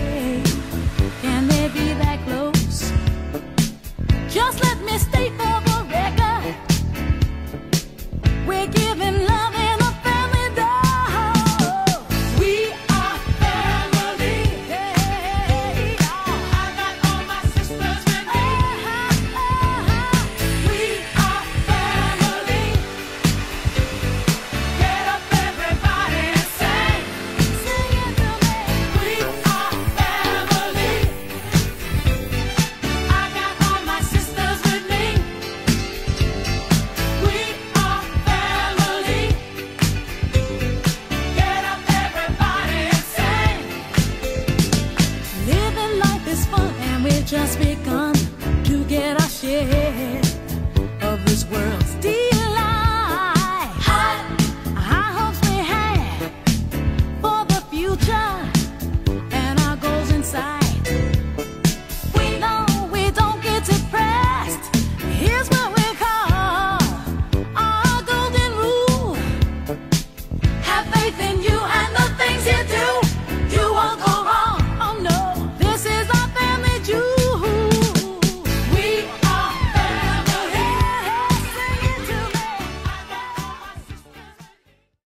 Can they be that close? Just let me state for the record, we're giving love in a family dose. We are family. Hey, I got all my sisters with me. We are family. Get up, everybody, and sing. Sing it to me. We are family. I got all my sisters with me. We are family. Get up, everybody, and sing. Living life is fun, and we've just begun to get our share of this world's delight. High hopes we have for the future, and our goals in sight. We know we don't get depressed. Here's what we call our golden rule: have faith in you.